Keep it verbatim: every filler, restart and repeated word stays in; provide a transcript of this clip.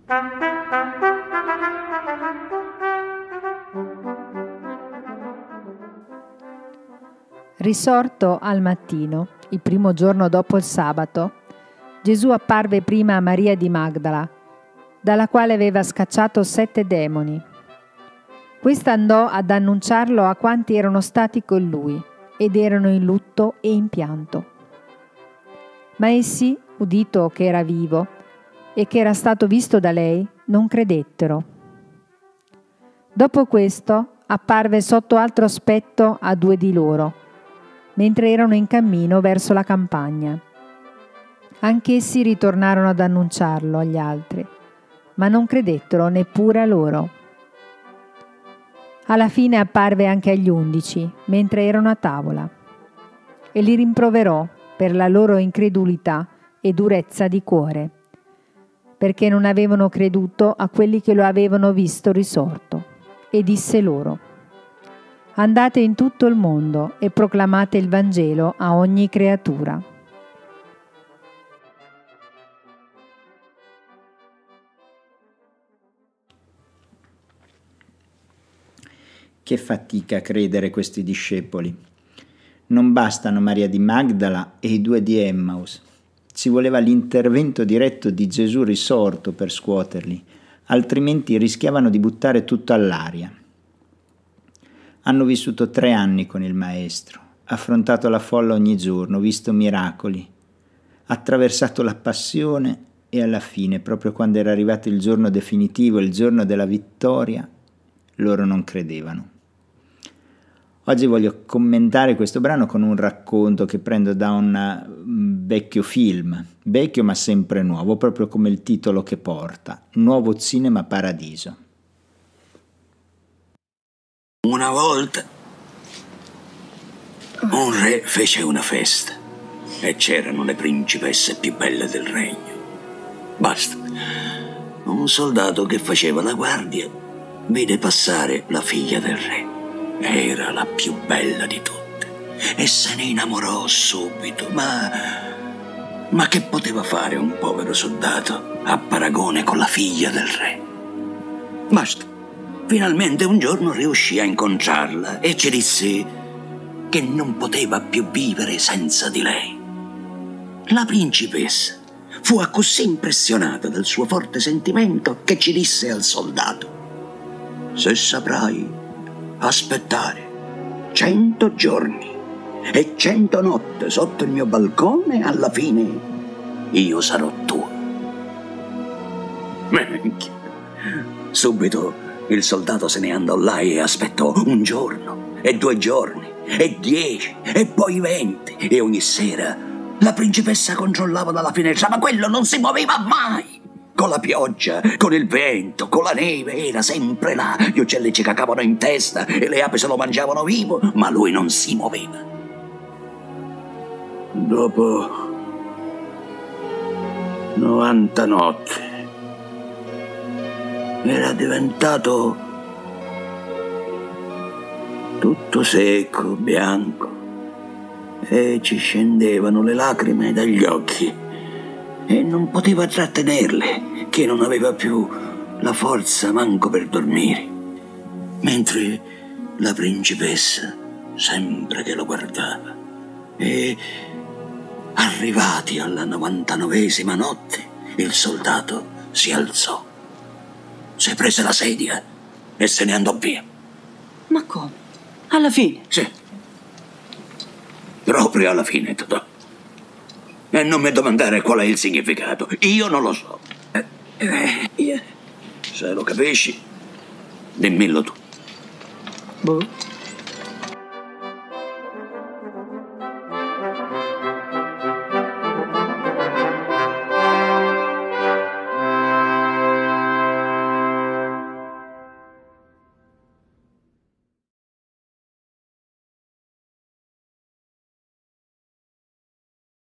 Risorto al mattino, il primo giorno dopo il sabato, Gesù apparve prima a Maria di Magdala, dalla quale aveva scacciato sette demoni. Questa andò ad annunciarlo a quanti erano stati con lui ed erano in lutto e in pianto. Ma essi, udito che era vivo e che era stato visto da lei, non credettero. Dopo questo apparve sotto altro aspetto a due di loro, mentre erano in cammino verso la campagna. Anch'essi ritornarono ad annunciarlo agli altri, ma non credettero neppure a loro. Alla fine apparve anche agli undici, mentre erano a tavola, e li rimproverò per la loro incredulità e durezza di cuore, perché non avevano creduto a quelli che lo avevano visto risorto, e disse loro: andate in tutto il mondo e proclamate il Vangelo a ogni creatura. Che fatica a credere questi discepoli. Non bastano Maria di Magdala e i due di Emmaus. Ci voleva l'intervento diretto di Gesù risorto per scuoterli, altrimenti rischiavano di buttare tutto all'aria. Hanno vissuto tre anni con il Maestro, affrontato la folla ogni giorno, visto miracoli, attraversato la passione e alla fine, proprio quando era arrivato il giorno definitivo, il giorno della vittoria, loro non credevano. Oggi voglio commentare questo brano con un racconto che prendo da un vecchio film, vecchio ma sempre nuovo, proprio come il titolo che porta, Nuovo Cinema Paradiso. Una volta un re fece una festa e c'erano le principesse più belle del regno. Basta. Un soldato che faceva la guardia vide passare la figlia del re. Era la più bella di tutte e se ne innamorò subito, ma... ma che poteva fare un povero soldato a paragone con la figlia del re? Basta. Finalmente un giorno riuscì a incontrarla e ci disse che non poteva più vivere senza di lei. La principessa fu così impressionata dal suo forte sentimento che ci disse al soldato: se saprai aspettare cento giorni e cento notte sotto il mio balcone, alla fine io sarò tua. Minchia. Subito il soldato se ne andò là e aspettò un giorno, e due giorni, e dieci, e poi venti, e ogni sera la principessa controllava dalla finestra, ma quello non si muoveva mai. Con la pioggia, con il vento, con la neve, era sempre là. Gli uccelli ci cacavano in testa e le api se lo mangiavano vivo, ma lui non si muoveva. Dopo novanta notti era diventato tutto secco, bianco, e ci scendevano le lacrime dagli occhi e non poteva trattenerle, che non aveva più la forza manco per dormire. Mentre la principessa, sempre che lo guardava, e arrivati alla novantanovesima notte, il soldato si alzò, si prese la sedia e se ne andò via. Ma come? Alla fine? Sì. Proprio alla fine, Totò. E non mi domandare qual è il significato. Io non lo so. Eh, eh, se lo capisci, dimmelo tu. Boh.